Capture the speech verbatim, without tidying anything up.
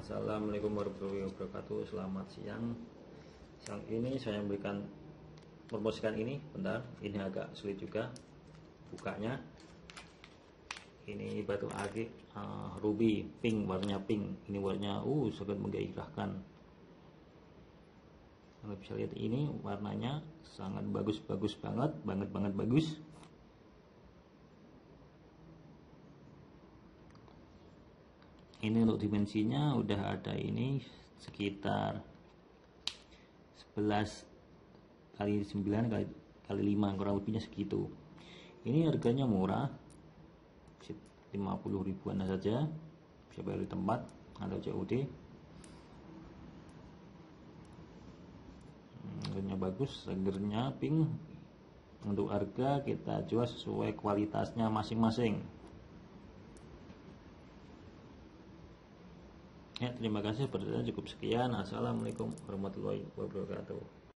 Assalamualaikum warahmatullahi wabarakatuh. Selamat siang. Siang ini saya memberikan promosikan ini. Bentar, ini agak sulit juga bukanya. Ini batu akik uh, ruby pink, warnanya pink. Ini warnanya uh sangat menggairahkan. Anda bisa lihat ini warnanya sangat bagus-bagus banget, banget banget bagus. Ini untuk dimensinya udah ada ini sekitar sebelas kali sembilan kali kali lima, kurang lebihnya segitu. Ini harganya murah, lima puluh ribuan saja, bisa bayar di tempat atau C O D. Harganya bagus, segernya pink. Untuk harga kita jual sesuai kualitasnya masing-masing. Ya, terima kasih. Berdasarkan cukup sekian. Assalamualaikum warahmatullahi wabarakatuh.